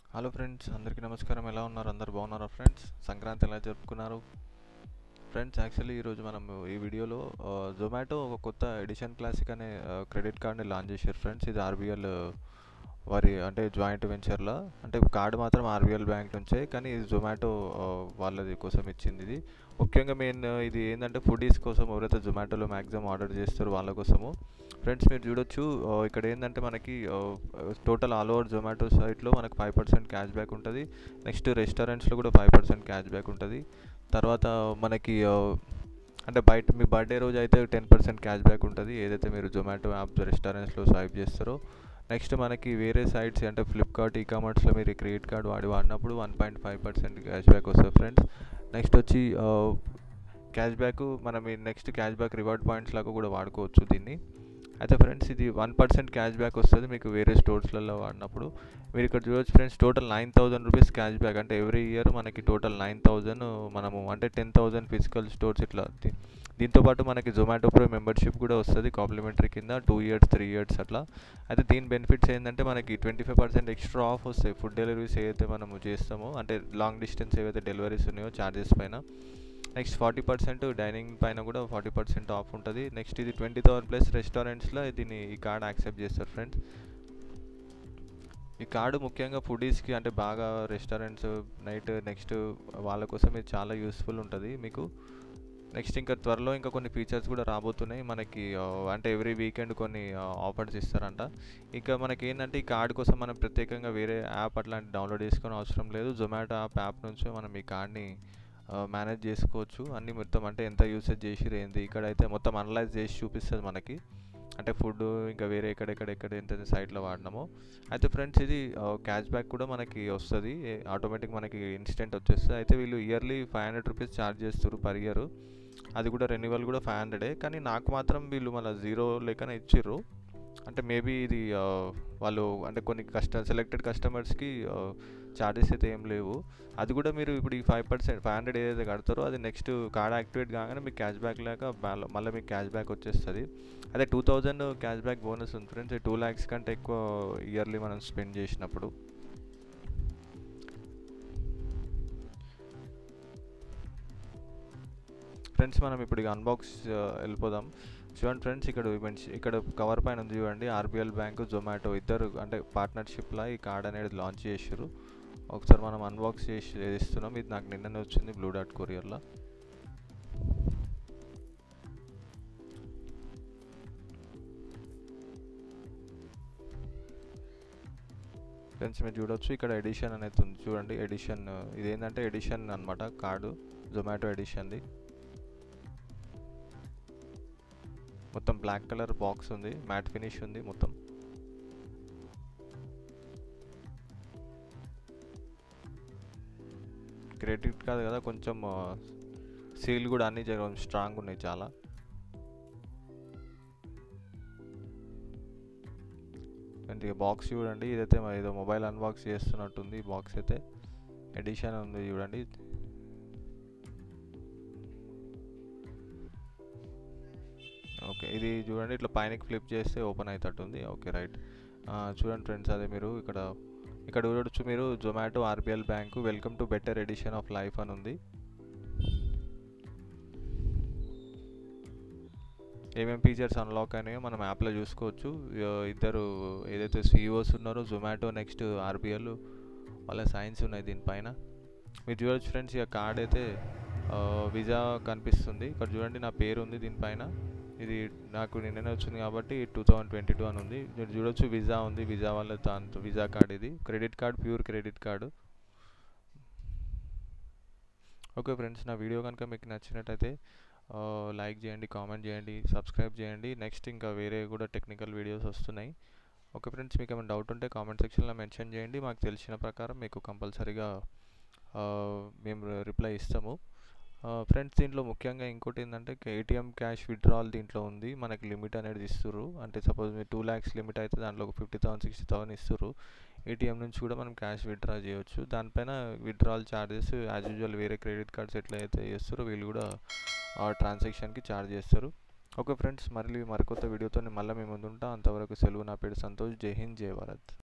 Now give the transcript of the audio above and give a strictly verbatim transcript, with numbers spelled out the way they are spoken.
Hello friends, అందరికీ నమస్కారం. ఎలా ఉన్నారు? అందరు బాగున్నారా ఫ్రెండ్స్? సంక్రాంతి ఎలా జరుపుకున్నారు ఫ్రెండ్స్? యాక్చువల్లీ ఈరోజు మనం ఈ వీడియోలో జొమాటో ఒక కొత్త ఎడిషన్ క్లాసిక్ అనే క్రెడిట్ కార్డ్ని లాంచ్ చేశారు ఫ్రెండ్స్. ఇది ఆర్బిఎల్ వారి అంటే జాయింట్ వెంచర్లో, అంటే కార్డు మాత్రం ఆర్బిఎల్ బ్యాంక్ నుంచే, కానీ ఇది జొమాటో వాళ్ళది కోసం ఇచ్చింది. ఇది ముఖ్యంగా మెయిన్ ఇది ఏంటంటే ఫుడీస్ కోసం, ఎవరైతే జొమాటోలో మ్యాక్సిమం ఆర్డర్ చేస్తారో వాళ్ళ కోసము ఫ్రెండ్స్. మీరు చూడొచ్చు, ఇక్కడ ఏంటంటే మనకి టోటల్ ఆల్ ఓవర్ జొమాటో సైట్లో మనకు ఫైవ్ పర్సెంట్ క్యాష్ బ్యాక్ ఉంటుంది. నెక్స్ట్ రెస్టారెంట్స్లో కూడా ఫైవ్ పర్సెంట్ క్యాష్ బ్యాక్ ఉంటుంది. తర్వాత మనకి అంటే బయట మీ బర్త్డే రోజు అయితే టెన్ పర్సెంట్ క్యాష్ బ్యాక్ ఉంటుంది, ఏదైతే మీరు జొమాటో యాప్ రెస్టారెంట్స్లో స్వైప్ చేస్తారో. నెక్స్ట్ మనకి వేరే సైట్స్ అంటే ఫ్లిప్కార్ట్, ఈ కామర్స్లో మీరు క్రెడిట్ కార్డ్ వాడి వాడినప్పుడు one point five percent cash back వస్తుంది ఫ్రెండ్స్. నెక్స్ట్ వచ్చి క్యాష్ బ్యాక్ మనం next cash back reward points లాగా కూడా వాడుకోవచ్చు దీన్ని. అయితే ఫ్రెండ్స్, ఇది వన్ పర్సెంట్ క్యాష్ బ్యాక్ వస్తుంది మీకు వేరే స్టోర్స్లలో వాడినప్పుడు. మీరు ఇక్కడ చూడవచ్చు friends, total nine thousand rupees cash back. అంటే ఎవ్రీ ఇయర్ మనకి టోటల్ నైన్ థౌజండ్ మనము అంటే టెన్ థౌజండ్ ఫిజికల్ స్టోర్స్ ఇట్లా. దీంతోపాటు మనకి జొమాటో ప్రో మెంబర్షిప్ కూడా వస్తుంది కాంప్లిమెంటరీ కింద, టూ ఇయర్స్ త్రీ ఇయర్స్ అట్లా. అయితే దీని బెనిఫిట్స్ ఏంటంటే మనకి twenty five percent extra off వస్తాయి ఫుడ్ డెలివరీస్ ఏవైతే మనము చేస్తామో, అంటే లాంగ్ డిస్టెన్స్ ఏవైతే డెలివరీస్ ఉన్నాయో ఛార్జెస్ పైన. నెక్స్ట్ ఫార్టీ పర్సెంట్ డైనింగ్ పైన కూడా ఫార్టీ పర్సెంట్ ఆఫ్ ఉంటుంది. నెక్స్ట్ ఇది ట్వంటీ థౌసండ్ ప్లస్ రెస్టారెంట్స్లో దీన్ని ఈ కార్డ్ యాక్సెప్ట్ చేస్తారు ఫ్రెండ్స్. ఈ కార్డు ముఖ్యంగా ఫుడీస్కి, అంటే బాగా రెస్టారెంట్స్ నైట్ నెక్స్ట్ వాళ్ళ కోసం ఇది చాలా యూస్ఫుల్ ఉంటుంది మీకు. నెక్స్ట్ ఇంకా త్వరలో ఇంకా కొన్ని ఫీచర్స్ కూడా రాబోతున్నాయి మనకి, అంటే ఎవ్రీ వీకెండ్ కొన్ని ఆఫర్స్ ఇస్తారంట. ఇంకా మనకి ఏంటంటే ఈ కార్డు కోసం మనం ప్రత్యేకంగా వేరే యాప్ అట్లాంటి డౌన్లోడ్ చేసుకునే అవసరం లేదు. జొమాటో యాప్ యాప్ నుంచి మనం ఈ కార్డ్ని మేనేజ్ చేసుకోవచ్చు అన్నీ మొత్తం. అంటే ఎంత యూసేజ్ చేసి ఏంది ఇక్కడైతే మొత్తం అనలైజ్ చేసి చూపిస్తుంది మనకి, అంటే ఫుడ్ ఇంకా వేరే ఎక్కడెక్కడెక్కడ ఎంత సైట్లో వాడినామో. అయితే ఫ్రెండ్స్, ఇది క్యాష్ బ్యాక్ కూడా మనకి వస్తుంది ఆటోమేటిక్, మనకి ఇన్స్టెంట్ వచ్చేస్తుంది. అయితే వీళ్ళు yearly five hundred rupees charge చేస్తారు పర్ ఇయర్. అది కూడా రెన్యువల్ కూడా ఫైవ్ హండ్రెడే, కానీ నాకు మాత్రం వీళ్ళు మళ్ళీ జీరో లెక్కన ఇచ్చిర్రు. అంటే మేబీ ఇది వాళ్ళు అంటే కొన్ని కస్ట సెలెక్టెడ్ కస్టమర్స్కి ఛార్జెస్ అయితే ఏం లేవు. అది కూడా మీరు ఇప్పుడు ఈ ఫైవ్ పర్సెంట్ ఫైవ్ హండ్రెడ్ ఏదైతే కడతారో అది నెక్స్ట్ కార్డ్ యాక్టివేట్ కాగానే మీకు క్యాష్ బ్యాక్ లేక మళ్ళీ మీకు క్యాష్ బ్యాక్ వచ్చేస్తుంది. అదే two thousand cash back bonus ఉంది ఫ్రెండ్స్. టూ ల్యాక్స్ కంటే ఎక్కువ ఇయర్లీ మనం స్పెండ్ చేసినప్పుడు. ఫ్రెండ్స్, మనం ఇప్పుడు అన్బాక్స్ వెళ్ళిపోదాం. చూడండి ఫ్రెండ్స్, ఇక్కడ ఇక్కడ కవర్ పైన ఉంది చూడండి, ఆర్బిఎల్ బ్యాంకు జొమాటో ఇద్దరు అంటే పార్ట్నర్షిప్లా ఈ కార్డ్ అనేది లాంచ్ చేసారు. ఒకసారి మనం అన్బాక్స్ చేసి ఇస్తున్నాం. ఇది నాకు నిన్ననే వచ్చింది బ్లూ డాట్ కొరియర్లో. ఫ్రెండ్స్, మీరు చూడవచ్చు ఇక్కడ ఎడిషన్ అనేది ఉంది చూడండి. ఎడిషన్ ఇదేంటంటే ఎడిషన్ అనమాట కార్డు, జొమాటో ఎడిషన్ది. మొత్తం బ్లాక్ కలర్ బాక్స్ ఉంది, మ్యాట్ ఫినిష్ ఉంది మొత్తం. క్రెడిట్ కాదు కదా, కొంచెం సీల్ కూడా అన్ని జర స్ట్రాంగ్ ఉన్నాయి చాలా. అంటే బాక్స్ చూడండి, ఇదైతే ఏదో మొబైల్ అన్బాక్స్ చేస్తున్నట్టుంది. ఈ బాక్స్ అయితే ఎడిషన్ ఉంది చూడండి. ఓకే, ఇది చూడండి ఇట్లా పైనకి ఫ్లిప్ చేస్తే ఓపెన్ అవుతుంది. Okay right. చూడండి ఫ్రెండ్స్, అదే మీరు ఇక్కడ ఇక్కడ చూడొచ్చు మీరు, Zomato RBL bank welcome to better edition of life అని ఉంది. ఏమేమి ఫీచర్స్ అన్లాక్ అయినాయో మనం యాప్లో చూసుకోవచ్చు. ఇద్దరు ఏదైతే సీఈఓస్ ఉన్నారో జొమాటో నెక్స్ట్ ఆర్బిఎల్ వాళ్ళ సైన్స్ ఉన్నాయి దీనిపైన. మీరు చూడొచ్చు ఫ్రెండ్స్, ఇక కార్డ్ అయితే వీసా కనిపిస్తుంది. ఇక్కడ చూడండి నా పేరు ఉంది దీనిపైన. ఇది నాకు నిన్ననే వచ్చింది కాబట్టి టూ థౌజండ్ ట్వంటీ టూ అని ఉంది. మీరు చూడొచ్చు వీసా ఉంది, వీసా వాళ్ళ దాంతో వీసా కార్డ్. ఇది credit card, pure credit card. Okay friends, నా వీడియో కనుక మీకు నచ్చినట్టయితే లైక్ చేయండి, కామెంట్ చేయండి, సబ్స్క్రైబ్ చేయండి. నెక్స్ట్ ఇంకా వేరే కూడా టెక్నికల్ వీడియోస్ వస్తున్నాయి. ఓకే ఫ్రెండ్స్, మీకు ఏమైనా డౌట్ ఉంటే కామెంట్ సెక్షన్లో మెన్షన్ చేయండి. మాకు తెలిసిన ప్రకారం మీకు కంపల్సరీగా మేము రిప్లై ఇస్తాము. ఫ్రెండ్స్, దీంట్లో ముఖ్యంగా ఇంకోటి ఏంటంటే ఏటీఎం క్యాష్ విత్డ్రాల్ దీంట్లో ఉంది. మనకి లిమిట్ అనేది ఇస్తుర్రు. అంటే సపోజ్ మీరు టూ ల్యాక్స్ లిమిట్ అయితే దాంట్లో ఒక ఫిఫ్టీ థౌసండ్ సిక్స్టీ థౌసండ్ ఇస్తుర్రు. ఏటీఎం నుంచి కూడా మనం క్యాష్ విత్డ్రా చేయొచ్చు. దానిపైన విత్డ్రాల్ ఛార్జెస్ యాజ్ యూజువల్ వేరే క్రెడిట్ కార్డ్స్ ఎట్లయితే చేస్తారో వీళ్ళు కూడా ఆ ట్రాన్సాక్షన్కి ఛార్జ్ చేస్తారు. ఓకే ఫ్రెండ్స్, మళ్ళీ మరికొత్త వీడియోతో మళ్ళీ మేము ముందుంటా. అంతవరకు సెలవు. నా పేరు సంతోష్. జై హింద్, జై భారత్.